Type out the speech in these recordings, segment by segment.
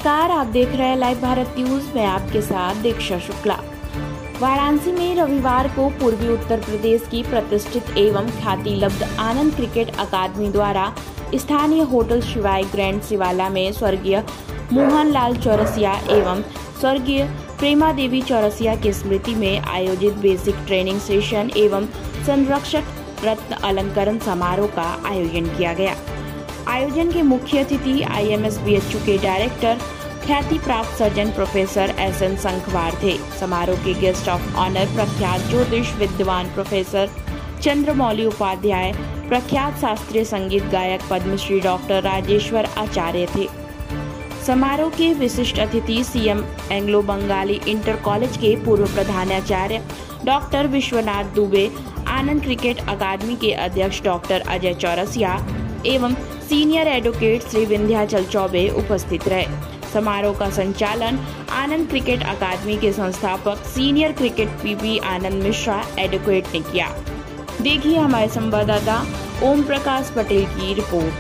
नमस्कार, आप देख रहे हैं लाइव भारत न्यूज में आपके साथ दीक्षा शुक्ला। वाराणसी में रविवार को पूर्वी उत्तर प्रदेश की प्रतिष्ठित एवं ख्याति लब्ध आनंद क्रिकेट अकादमी द्वारा स्थानीय होटल शिवाय ग्रैंड शिवाला में स्वर्गीय मोहन लाल चौरसिया एवं स्वर्गीय प्रेमा देवी चौरसिया की स्मृति में आयोजित बेसिक ट्रेनिंग सेशन एवं संरक्षक रत्न अलंकरण समारोह का आयोजन किया गया। आयोजन के मुख्य अतिथि IMS BHU के डायरेक्टर ख्याति प्राप्त सर्जन प्रोफेसर SN संखवार थे। समारोह के गेस्ट ऑफ ऑनर प्रख्यात ज्योतिष विद्वान प्रोफेसर चंद्रमौली उपाध्याय, प्रख्यात शास्त्रीय संगीत गायक पद्मश्री डॉक्टर राजेश्वर आचार्य थे। समारोह के विशिष्ट अतिथि CM Anglo Bengali inter college के पूर्व प्रधानाचार्य doctor Vishwanath Dubey, Anand cricket academy के अध्यक्ष डॉक्टर अजय चौरसिया एवं सीनियर एडवोकेट श्री विंध्याचल चौबे उपस्थित रहे। समारोह का संचालन आनंद क्रिकेट अकादमी के संस्थापक senior cricket PP Anand Mishra advocate ने किया। देखिए हमारे संवाददाता ओम प्रकाश पटेल की रिपोर्ट।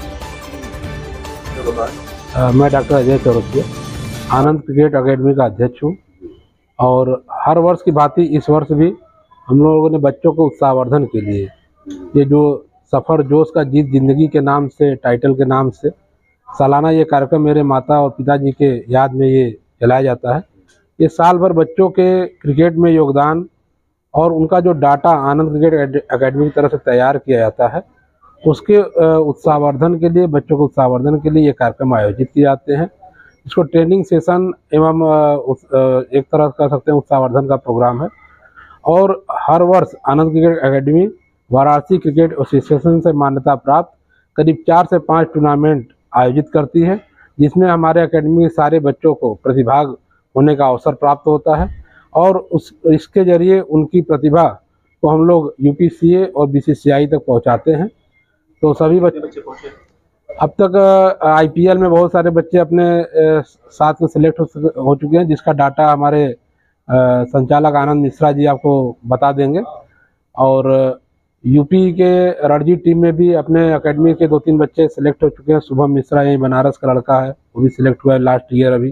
मैं doctor Ajay Chaurasia Anand cricket academy का अध्यक्ष हूँ और हर वर्ष की भांति इस वर्ष भी हम लोगों ने बच्चों को उत्साहवर्धन के लिए ये जो सफ़र जोश का जीत जिंदगी के नाम से टाइटल के नाम से सालाना ये कार्यक्रम मेरे माता और पिताजी के याद में ये चलाया जाता है। ये साल भर बच्चों के क्रिकेट में योगदान और उनका जो डाटा आनंद क्रिकेट अकादमी की तरफ से तैयार किया जाता है उसके उत्साहवर्धन के लिए, बच्चों को उत्साहवर्धन के लिए ये कार्यक्रम आयोजित किए जाते हैं। इसको ट्रेनिंग सेशन एवं एक तरह कह सकते हैं उत्साहवर्धन का प्रोग्राम है। और हर वर्ष Anand cricket academy Varanasi cricket association से मान्यता प्राप्त करीब 4 से 5 टूर्नामेंट आयोजित करती है, जिसमें हमारे अकेडमी के सारे बच्चों को प्रतिभाग होने का अवसर प्राप्त होता है और इसके जरिए उनकी प्रतिभा को हम लोग UPCA और BCCI तक पहुंचाते हैं। तो सभी बच्चे अब तक IPL में बहुत सारे बच्चे अपने साथ में सिलेक्ट हो चुके हैं, जिसका डाटा हमारे संचालक आनंद मिश्रा जी आपको बता देंगे। और यूपी के रणजी टीम में भी अपने एकेडमी के 2-3 बच्चे सिलेक्ट हो चुके हैं। शुभम मिश्रा यही बनारस का लड़का है, वो भी सिलेक्ट हुआ है लास्ट ईयर। अभी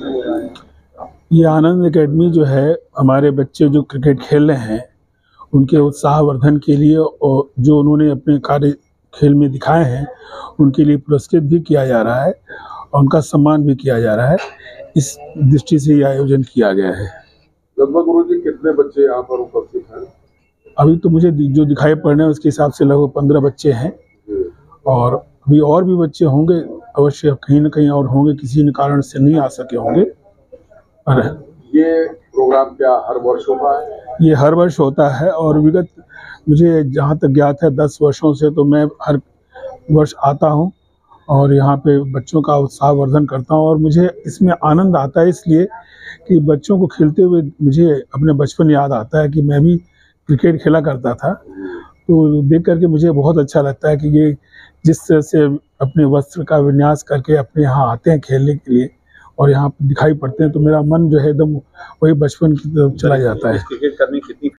ये आनंद एकेडमी जो है, हमारे बच्चे जो क्रिकेट खेल रहे हैं उनके उत्साहवर्धन के लिए और जो उन्होंने अपने कार्य खेल में दिखाए हैं उनके लिए पुरस्कृत भी किया जा रहा है और उनका सम्मान भी किया जा रहा है। इस दृष्टि से ये आयोजन किया गया है। लगभग गुरुजी कितने बच्चे यहाँ पर उपस्थित हैं? अभी तो मुझे जो दिखाई पड़ रहे हैं उसके हिसाब से लगभग 15 बच्चे हैं और अभी और भी बच्चे होंगे अवश्य, कहीं न कहीं और होंगे, किसी न कारण से नहीं आ सके होंगे। और ये प्रोग्राम क्या हर वर्ष होता है? ये हर वर्ष होता है और विगत मुझे जहाँ तक ज्ञात है 10 वर्षों से तो मैं हर वर्ष आता हूँ और यहाँ पे बच्चों का उत्साहवर्धन करता हूँ। और मुझे इसमें आनंद आता है इसलिए कि बच्चों को खेलते हुए मुझे अपने बचपन याद आता है कि मैं भी क्रिकेट खेला करता था। तो देख करके मुझे बहुत अच्छा लगता है कि ये जिस तरह से अपने वस्त्र का विन्यास करके अपने यहाँ आते हैं खेलने के लिए और यहाँ दिखाई पड़ते हैं, तो मेरा मन जो है एकदम वही बचपन की तरफ चला जाता है। क्रिकेट करने की कितनी